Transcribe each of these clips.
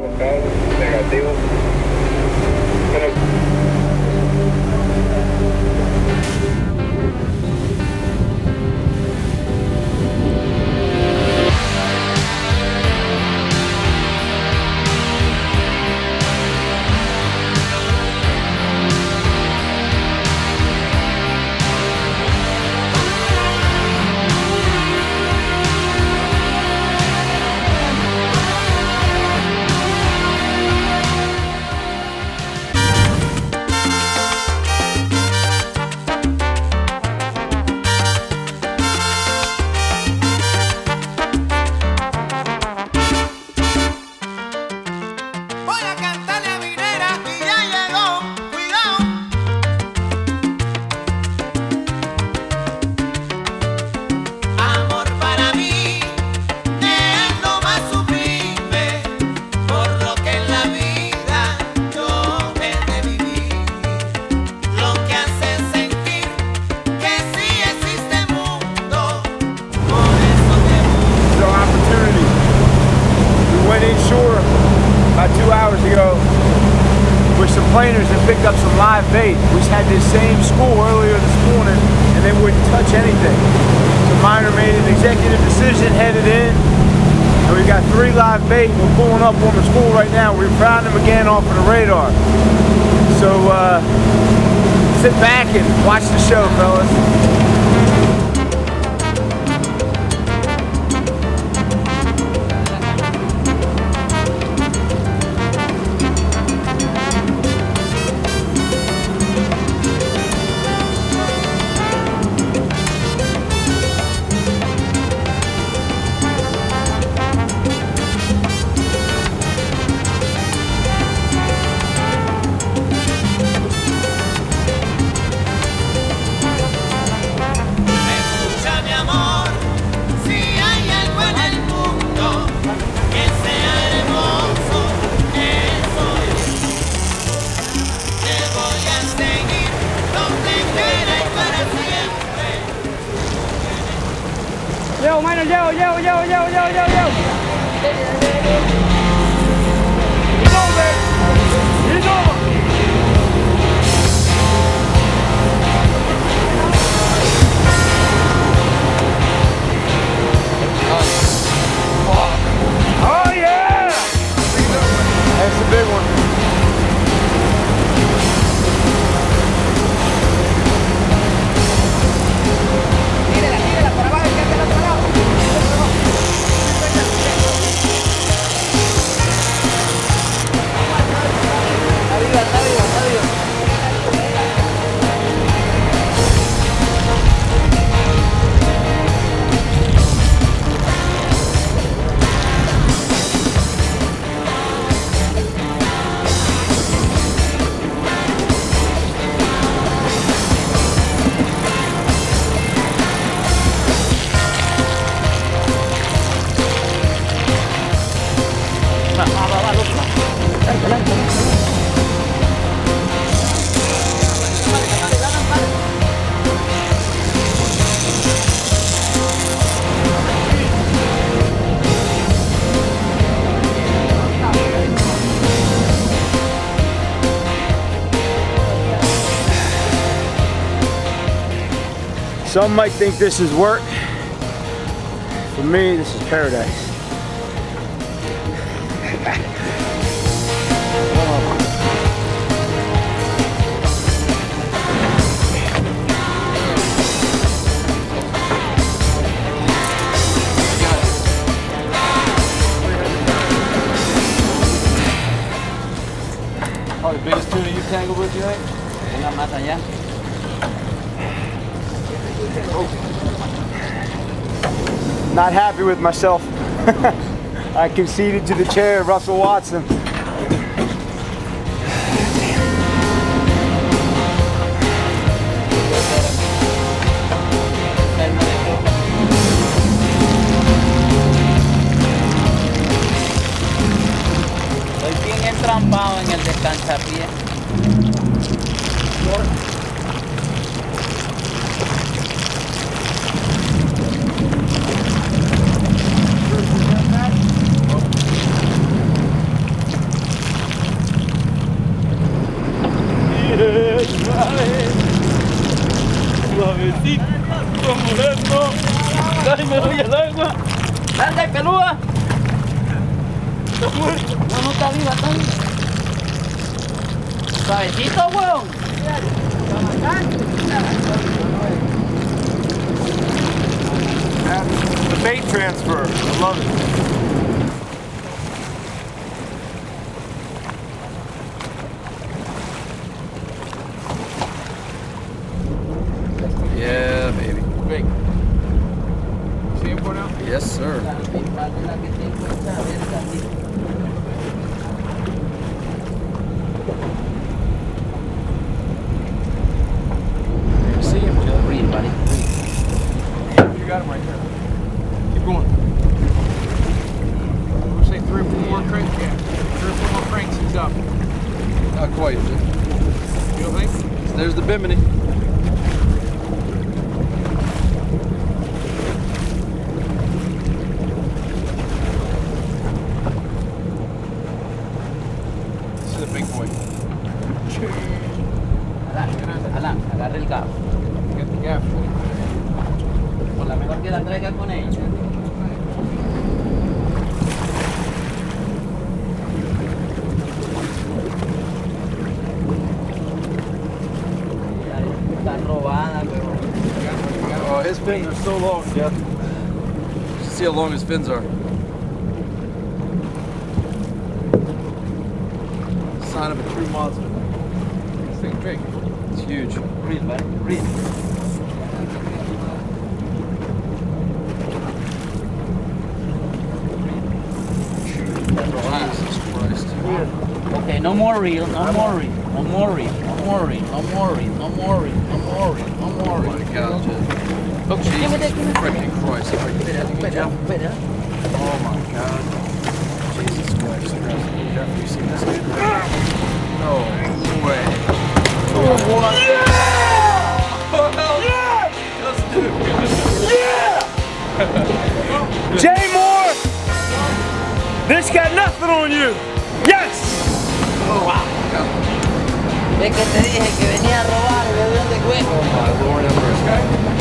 Negativo. Planers and picked up some live bait. We had this same school earlier this morning and they wouldn't touch anything. So Miner made an executive decision, headed in, and we got 3 live bait. We're pulling up on the school right now. We found them again off of the radar. So sit back and watch the show, fellas. Yo, Miner, yo. He's over. He's over. Oh yeah! That's a big one. Some might think this is work. For me, this is paradise. Oh, the biggest tuna you tangled with, you think? Una más allá. Not happy with myself. I conceded to the chair of Russell Watson. Estoy bien entrampado en el descansapié. ¡Anda, pelúa! No, no está viva, está viva. Suavecito, weón. The bait transfer. I love it. Yeah, baby. Bait. See him put out? Yes, sir. See him, Joe. Breathe, buddy. Breathe. You got him right there. Keep going. We'll say 3 or 4 more cranks. Yeah. 3 or 4 more cranks. He's up. Not quite, is it? You don't think? There's the bimini. This is a big boy. Alan, agarre el cabo. Get the gaff. Por la mejor que la traiga con ella. Está robada, pero... Oh, his fins are so long, Jeff. See how long his fins are. Sign of a true monster. This thing's big. It's huge. Breathe, buddy. Breathe. Jesus Christ. Okay, no more reel, no more reel, no more reel, no more reel, no more reel, no more reel, no more reel, no more Oh reel. my God, Jeff. Okay, give me that, give me that. Freaking Christ. Espera. Oh my God. Jesus Christ. Jeff, you see this thing? No way. What? Jay Moore! This got nothing on you! Yes! Ve que te dije que venía a robar, bebé de huevo. Oh my Lord, have mercy.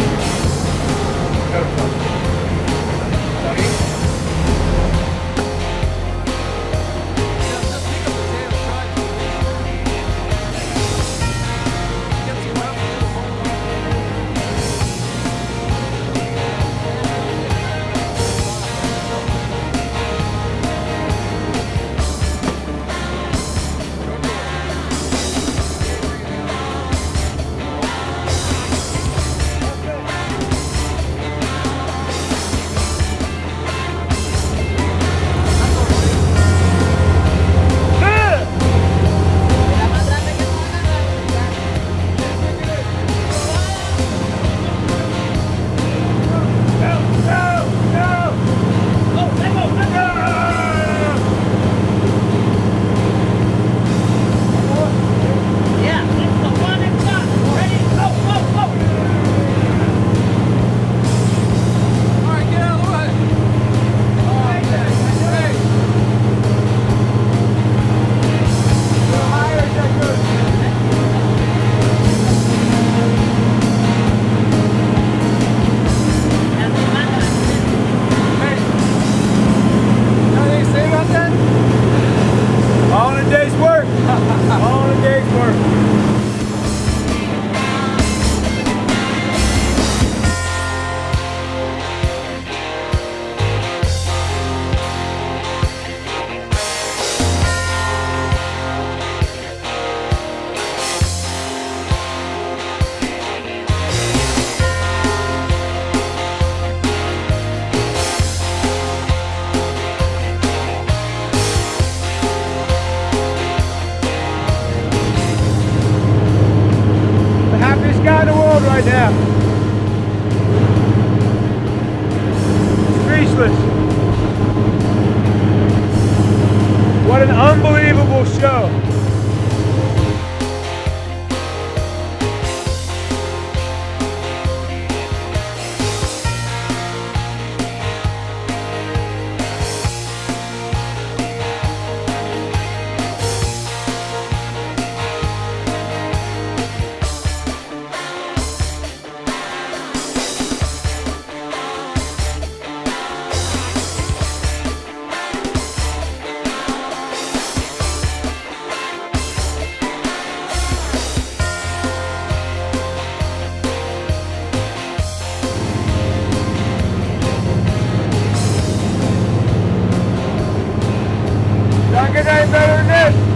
right now. Speechless. What an unbelievable show. niggas ain't better than this.